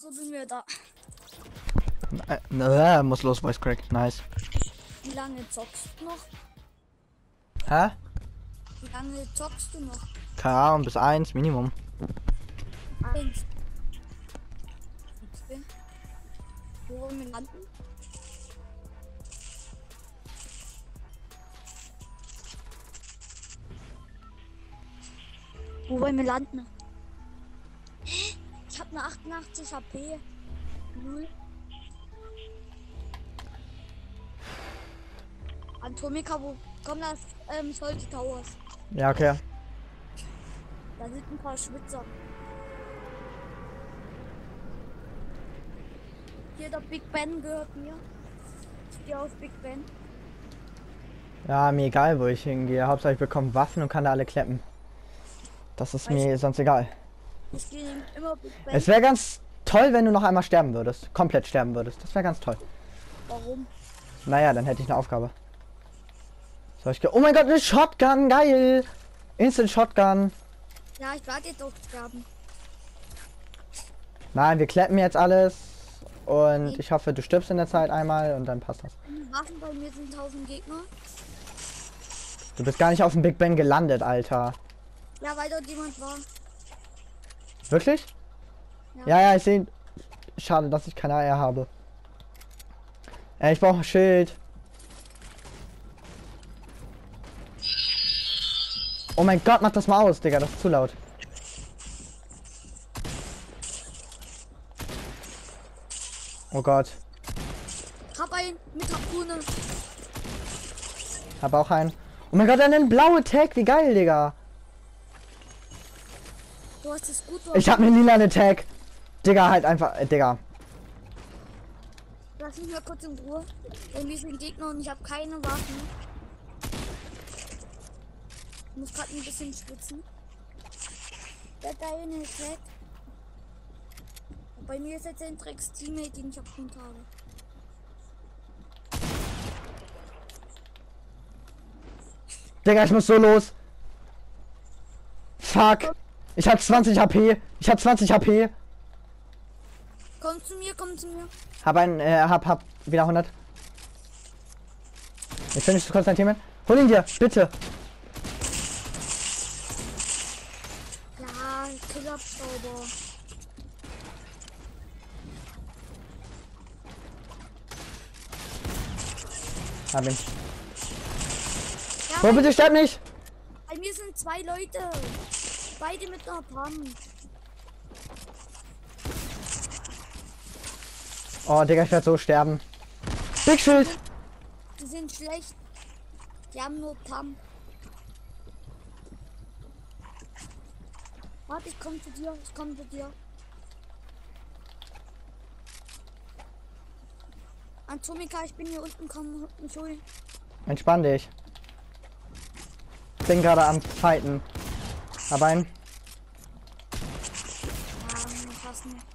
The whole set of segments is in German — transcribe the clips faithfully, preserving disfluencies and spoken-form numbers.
So sind wir da. Äh, na, muss los, Voice Crack. Nice. Wie lange zockst du noch? Hä? Wie lange zockst du noch? Keine Ahnung, bis eins Minimum. Eins. Okay. Wo wollen wir landen? Wo wollen wir landen? Hä? Ich hab eine achtundachtzig H P. Null. Antomika, wo kommen das ähm, Sollte Towers? Ja, okay. Da sind ein paar Schwitzer. Hier der Big Ben gehört mir. Ich gehe auf Big Ben. Ja, mir egal, wo ich hingehe. Hauptsache ich bekomme Waffen und kann da alle kleppen. Das ist Weiß mir sonst egal. Ich gehe immer Big Ben. Es wäre ganz toll, wenn du noch einmal sterben würdest. Komplett sterben würdest. Das wäre ganz toll. Warum? Naja, dann hätte ich eine Aufgabe. Soll ich ge oh mein Gott, eine Shotgun, geil! Instant Shotgun. Ja, ich werde jetzt auch sterben. Nein, wir kleppen jetzt alles. Und ich hoffe, du stirbst in der Zeit einmal und dann passt das. Waffen bei mir sind tausend Gegner. Du bist gar nicht auf dem Big Ben gelandet, Alter. Ja, weil dort jemand war. Wirklich? Ja. Ja, ja, ich sehe. Schade, dass ich keine Eier habe. Äh, ich brauche ein Schild. Oh mein Gott, mach das mal aus, Digga, das ist zu laut. Oh Gott. Hab einen mit Harpune. Hab auch einen. Oh mein Gott, einen blaue Tag, wie geil, Digga. Du hast es gut. Ich hab einen lila Tag. Digga, halt einfach, äh, Digga. Lass mich mal kurz in Ruhe. Bei mir sind Gegner und ich habe keine Waffen. Ich muss gerade ein bisschen schwitzen. Der deine Tag. Bei mir ist jetzt ein Drecks-Teammate, den ich abgrund habe. Digga, ich muss so los. Fuck. Ich hab zwanzig H P. Ich hab zwanzig H P. Komm zu mir, komm zu mir. Hab ein, äh, hab, hab wieder hundert. Ich finde kurz dein Team. Hol ihn dir, bitte. Ja, Killerpfauber. Hab ihn. Ja, Oh, bitte sterb nicht. bei mir sind zwei Leute. Beide mit einer Pam. Oh, Digga, ich werde so sterben. Big Schild. Die sind schlecht. Die haben nur Pam. Warte, ich komme zu dir. Ich komme zu dir. Antomika, ich bin hier unten. Komm, mich holen. Entspann dich. Ich bin gerade am Fighten. Hab einen. Ja, fast nicht.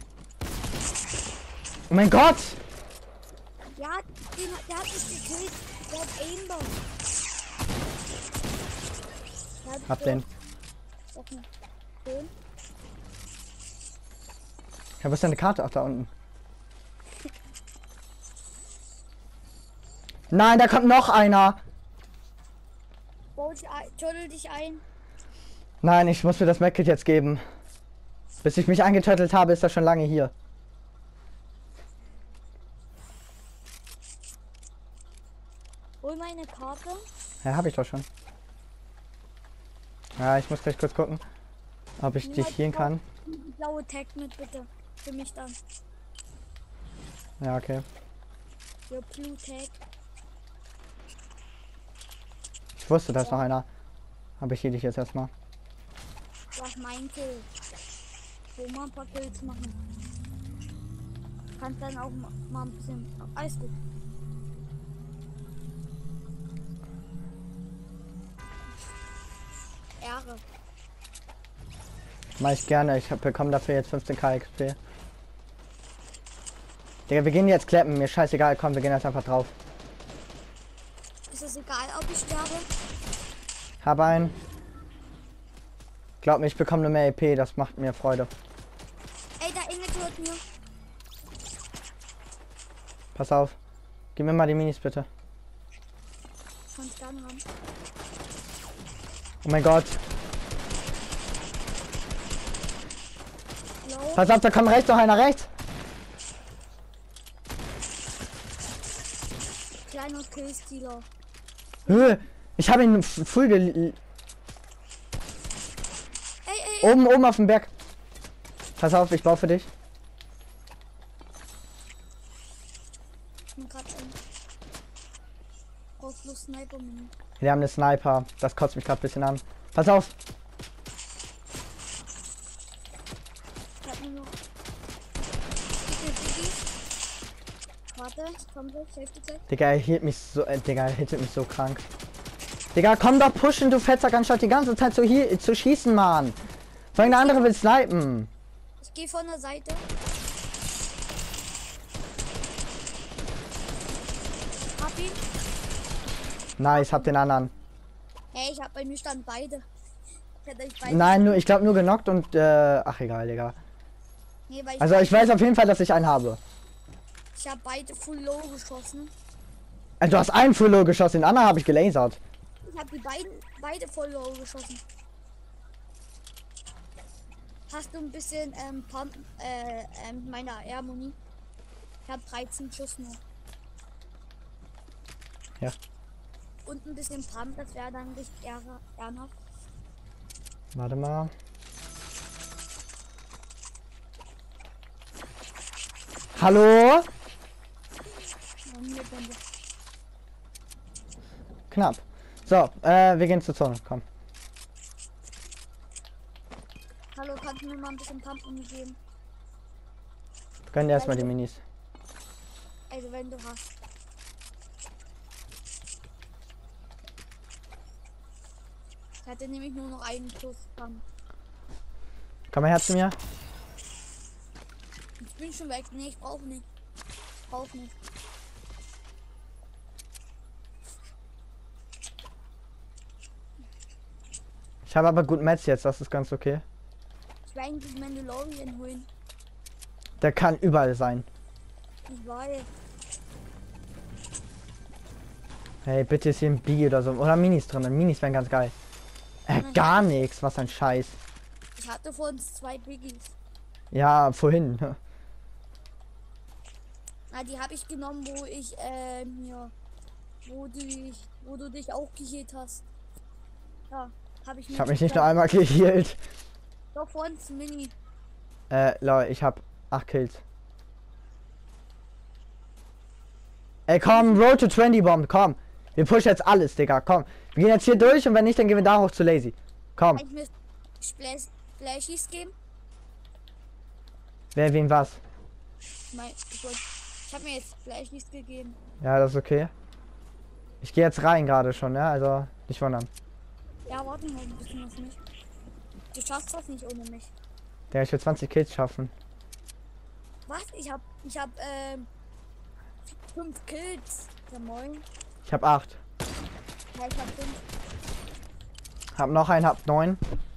Oh mein Gott. Ja, den, der hat mich gekillt. Der hat Aimbot. Der hat Hab so- den. Sag mal. Den. Ja, wo ist deine Karte? Ach, da unten. Nein, da kommt noch einer. Bau dich ein. Turtle dich ein. Nein, ich muss mir das Medkit jetzt geben. Bis ich mich eingeturtelt habe, ist er schon lange hier. Hol meine Karte. Ja, habe ich doch schon. Ja, ich muss gleich kurz gucken, ob ich dich healen kann. Die blaue Tag mit bitte. Für mich dann. Ja, okay. Der Blue Tag. Ich wusste, da ist noch einer. Aber ich heal dich jetzt erstmal. Du hast mein Kill. Wo mal ein paar Kills machen. Kannst dann auch ma- mal ein bisschen. Alles gut. Ehre. Mach ich gerne. Ich hab- bekomme dafür jetzt fünfzehn K X P. Digga, wir gehen jetzt klappen. Mir scheißegal. Komm, wir gehen jetzt einfach drauf. Ist es egal, ob ich sterbe? Hab einen. Glaub mir, ich bekomme nur mehr E P. Das macht mir Freude. Ey, da Engel hört mir. Pass auf. Gib mir mal die Minis bitte. Kannst gerne haben. Oh mein Gott. Low. Pass auf, da kommt rechts noch einer, rechts. Kleiner Killstealer. Höh, ich habe ihn f- full gel... Ey, ey, ey. Oben, oben auf dem Berg. Pass auf, ich baue für dich. Ich bin grad ein. Brauchst du Sniper Mini? Wir haben eine Sniper. Das kotzt mich gerade ein bisschen an. Pass auf. Ich hab nur noch. Bitte, Biggies. Warte, ich komm gleich. Safety Check. Digga, er hielt mich so... Äh, Digga, er hittet mich so krank. Digga, komm doch pushen, du Fettsack, anstatt die ganze Zeit zu, hier, zu schießen, Mann. Vor allem der andere will snipen. Ich gehe von der Seite. Hab ihn. Nice, hab den anderen. Hey, ich hab bei mir stand beide. Ich hätte euch beide. Nein, nur, ich glaube nur genockt und... Äh, ach, egal, Digga. Nee, weil ich Also, ich beide- weiß auf jeden Fall, dass ich einen habe. Ich hab beide full low geschossen. Äh, du hast einen Full Low geschossen, den anderen habe ich gelasert. Ich hab die beiden beide voll low geschossen. Hast du ein bisschen ähm, Pump, äh, ähm, meine A R-Muni? Ich hab dreizehn Schuss noch. Ja. Und ein bisschen Pump, das wäre dann richtig ehre- ehrenhaft. Warte mal. Hallo? Ja, hier bin ich. Knapp. So, äh, wir gehen zur Zone. Komm. Hallo, kannst du mir mal ein bisschen Pump-Muni geben? Gönn dir erstmal die Minis. Also wenn du hast. Ich hatte nämlich nur noch einen Schuss Pump. Komm mal her zu mir. Ich bin schon weg. Nee, ich brauche nicht. Ich brauche nicht. Ich habe aber gut Metz jetzt, das ist ganz okay. Ich will eigentlich Mandalorian holen. Der kann überall sein. Ich weiß. Hey, bitte ist hier ein Biggie oder so. Oder Minis drin. Minis wären ganz geil. Äh, gar nichts. Was ein Scheiß. Ich hatte vor uns zwei Biggies. Ja, vorhin. Na, die habe ich genommen, wo ich äh, mir, wo du dich, wo du dich auch geheilt hast. Ja, habe ich. Ich habe mich nicht nur einmal geheilt. Doch vor uns Mini. Äh, Leute, ich habe acht Kills. Ey, komm, Road to zwanzig Bomb, komm. Wir pushen jetzt alles, Digga, komm. Wir gehen jetzt hier durch und wenn nicht, dann gehen wir da hoch zu Lazy. Komm. Kann ich mir Splash, Splashies geben? Wer, wen was? Mein, ich wollt, ich habe mir jetzt Splashies gegeben. Ja, das ist okay. Ich gehe jetzt rein gerade schon, ja, also nicht wundern. Ja, warte mal ein bisschen auf mich. Du schaffst das nicht ohne mich. Der ich will zwanzig Kills schaffen. Was? Ich hab, ich hab, ähm, fünf Kills. Ja, moin. Ich habe acht. Ja, ich hab fünf. Hab noch einen, hab neun.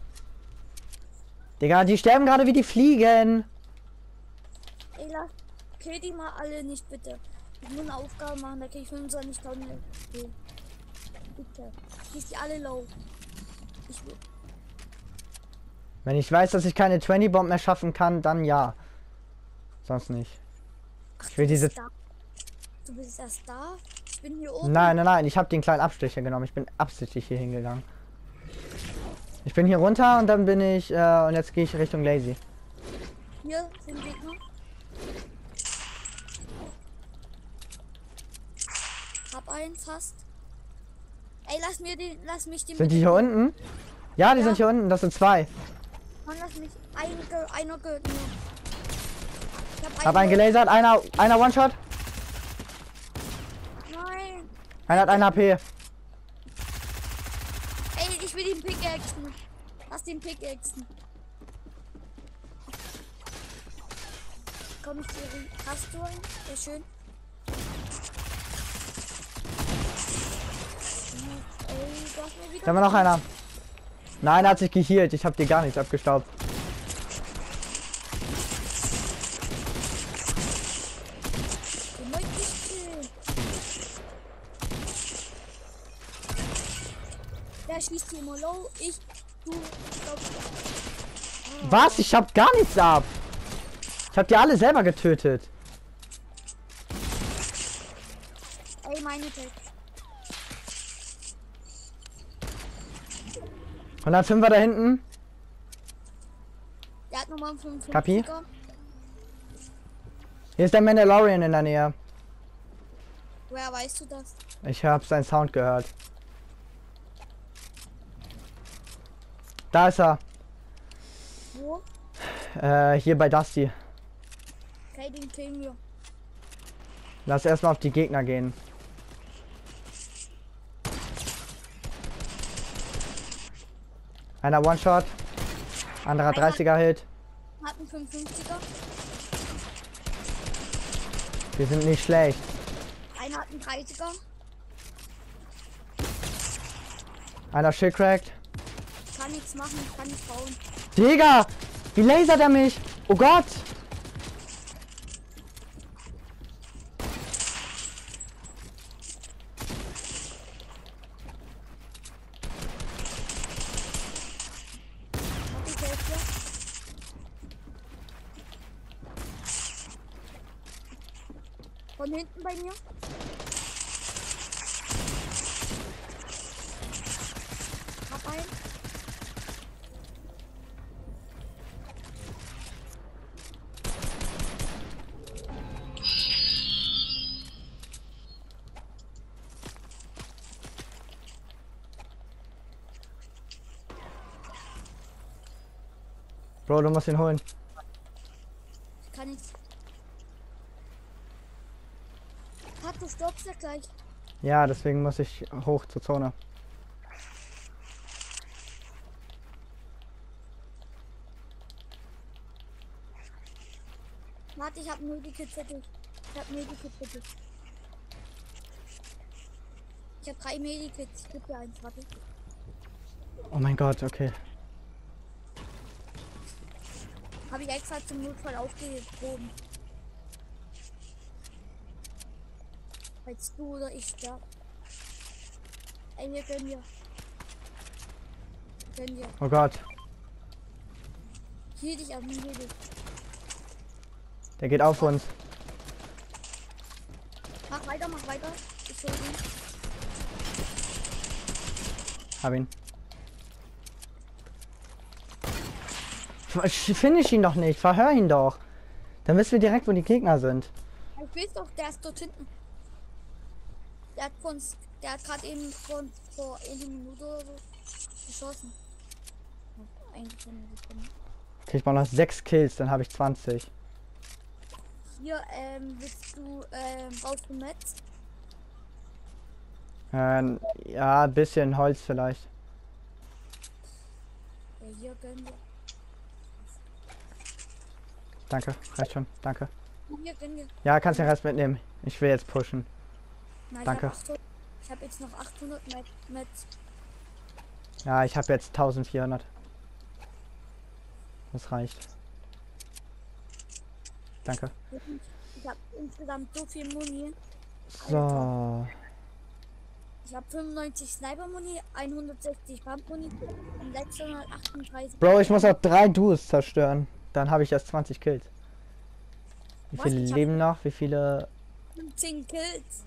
Digga, die sterben gerade wie die Fliegen. Ey, lass, kill die mal alle nicht, bitte. Ich muss eine Aufgabe machen, da krieg ich fünfundzwanzigtausend. Okay. Bitte. Schieß die alle low. Ich will. Wenn ich weiß, dass ich keine zwanzig Bomb mehr schaffen kann, dann ja. Sonst nicht. Ach, Ich will du diese- bist da. Du bist erst da? Ich bin hier oben. Nein, nein, nein, ich habe den kleinen Abstecher genommen. Ich bin absichtlich hier hingegangen. Ich bin hier runter und dann bin ich, äh, und jetzt gehe ich Richtung Lazy. Hier sind Gegner. Hab einen fast. Ey, lass mir den, lass mich den. Sind die bitte- hier unten? Ja, die Ja. sind hier unten. Das sind zwei. Mann, lass mich. Ein, ge- einer gehört mir. Ich hab, Hab einen gelasert. Einer, einer One-Shot. Nein. Einer hat ein H P. Ey, ich will den Pickaxen. Lass den Pickaxen. Komm ich dir hin. Hast du einen? Sehr schön. Ey, du hast mir wieder. Da war noch einer. Nein, er hat sich geheilt. Ich habe dir gar nichts abgestaubt. Der schießt hier immer low. Ich, du, glaub, Was? Ich hab gar nichts ab. Ich hab die alle selber getötet. ey, meine Tech. hundertfünfer da hinten. Der hat nochmal einen fünfundfünfziger. Kapi? Hier ist der Mandalorian in der Nähe. Woher weißt du das? Ich hab seinen Sound gehört. Da ist er. Wo? Äh, hier bei Dusty. Okay, den killen wir. Lass erstmal auf die Gegner gehen. Einer One-Shot. Anderer dreißiger Hit. Hat einen fünfundfünfziger. Wir sind nicht schlecht. Einer hat einen dreißiger. Einer shitcracked. Ich kann nichts machen, ich kann nicht bauen. Digga! Wie lasert er mich? Oh Gott! Hab ich Hälfte. Von hinten bei mir. Hab einen. Bro, du musst ihn holen. Ich kann nichts. Hat du stoppst ja gleich. Ja, deswegen muss ich hoch zur Zone. Warte, ich hab nur die Kids für dich. Ich hab Medikit für dich. Ich hab drei Medikits. Ich geb dir eins, warte. Oh mein Gott, okay. Habe ich extra zum Notfall aufgehoben. Falls du oder ich sterb. Ey, wir können wir. Können wir. Oh Gott. Hier dich an, hier dich. Der geht auf uns. Mach weiter, mach weiter. Ich hol ihn. Hab ihn. Ich finish ihn doch nicht. Verhör ihn doch. Dann wissen wir direkt, wo die Gegner sind. Ich weiß doch, der ist dort hinten. Der hat von, der hat gerade eben von vor einer Minute oder so geschossen. Eigentlich schon eine Sekunde. Okay, ich brauche noch sechs Kills, dann habe ich zwanzig. Hier, ähm, willst du, ähm, brauchst du Metz? Ähm, ja, ein bisschen Holz vielleicht. Ja, hier gönnen wir. Danke, reicht schon. Danke. Hier gönnen wir. Ja, kannst den Rest mitnehmen. Ich will jetzt pushen. Nein, Danke. Ich habe achthundert, ich hab jetzt noch achthundert Met. Metz. Ja, ich habe jetzt eintausendvierhundert. Das reicht. Danke. Ich habe insgesamt so viel Muni. So. Ich habe fünfundneunzig Sniper-Muni, hundertsechzig Pump-Muni und sechshundertachtunddreißig. Bro, ich muss auch drei Duos zerstören. Dann habe ich erst zwanzig Kills. Wie Was? viele Ich hab- leben noch? Wie viele? fünfzehn Kills.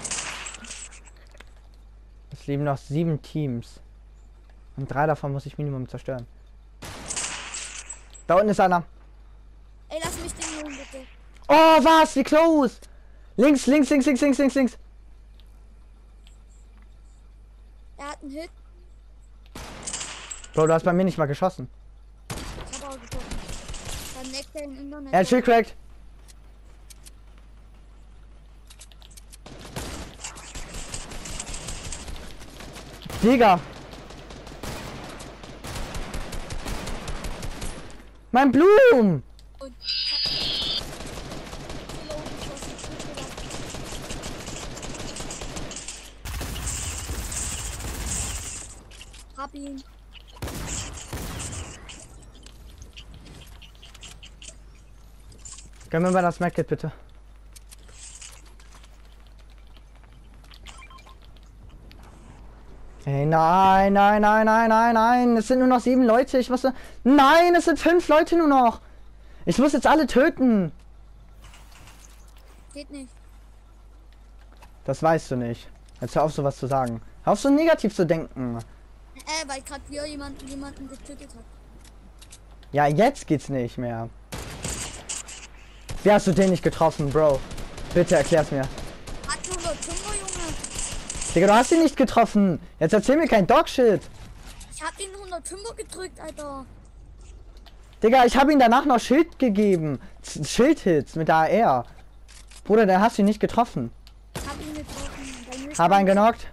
Es leben noch sieben Teams. Und drei davon muss ich Minimum zerstören. Da unten ist einer. Ey, lass mich den holen, bitte. Oh, was? Wie close? Links, links, links, links, links, links, links. Er hat einen Hit. Bro, du hast bei mir nicht mal geschossen. Ich habe auch getroffen. Dann neckt er im Internet. Er hat Shield cracked. Digga. Mein Blumen. Und ich hab low geschossen. Gut gemacht. Hab ihn. Gönn mir mal das Medkit bitte. Ey, nein, nein, nein, nein, nein, nein. Es sind nur noch sieben Leute. Ich muss... Nein, es sind fünf Leute nur noch. Ich muss jetzt alle töten. Geht nicht. Das weißt du nicht. Jetzt hör auf, sowas zu sagen. Hör auf, so negativ zu denken. Äh, weil gerade wieder jemanden, jemanden getötet hat. Ja, jetzt geht's nicht mehr. Wie hast du den nicht getroffen, Bro? Bitte erklär's mir. Hat hundertfünfer, Junge. Digga, du hast ihn nicht getroffen. Jetzt erzähl mir kein Dogshit. Ich hab ihn hundertfünfer gedrückt, Alter. Digga, ich habe ihm danach noch Schild gegeben. Z- Schildhits mit der A R. Bruder, der hast du ihn nicht getroffen. Ich hab ihn getroffen. Dein Mist- Habe einen genockt.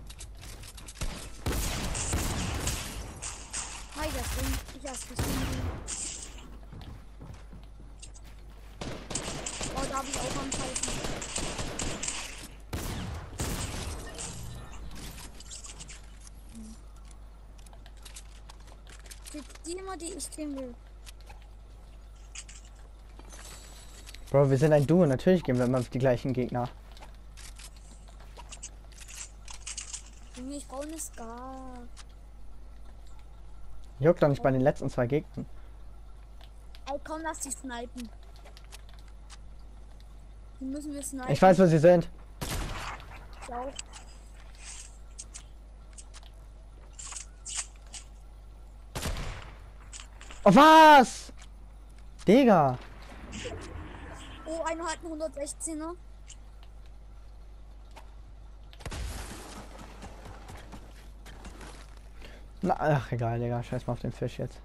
Hi, das Ding. Ich hasse das Ding. Oh, da hab ich auch am Pfeifen. Krieg die immer, die ich killen will. Bro, wir sind ein Duo. Natürlich gehen wir immer auf die gleichen Gegner. Junge, ich brauche eine Scar. Juckt doch nicht bei den letzten zwei Gegnern. Ey, komm, lass die snipen. Die müssen wir snipen. Ich weiß, wo sie sind. Ich auch. Oh, was? Digga. Oh, einer hat einen hundertsechzehner. Na, ach, egal, Digga. Scheiß mal auf den Fisch jetzt.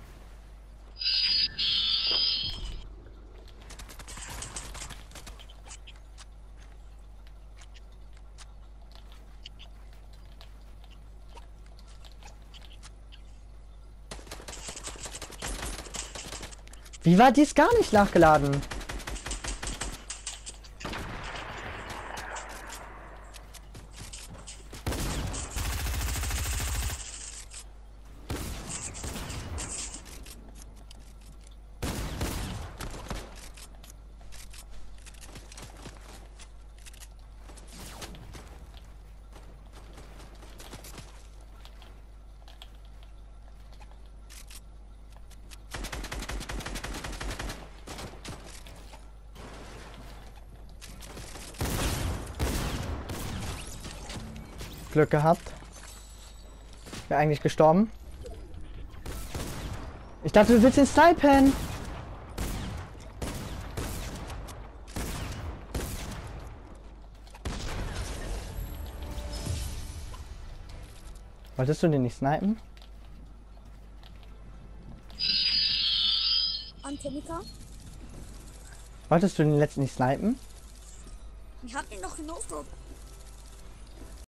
Wie war dies gar nicht nachgeladen? Glück gehabt. Wäre eigentlich gestorben. Ich dachte, du willst ihn snipen. Wolltest du den nicht snipen? Antenika. Wolltest du den letzten nicht snipen? Ich hab ihn noch genutzt.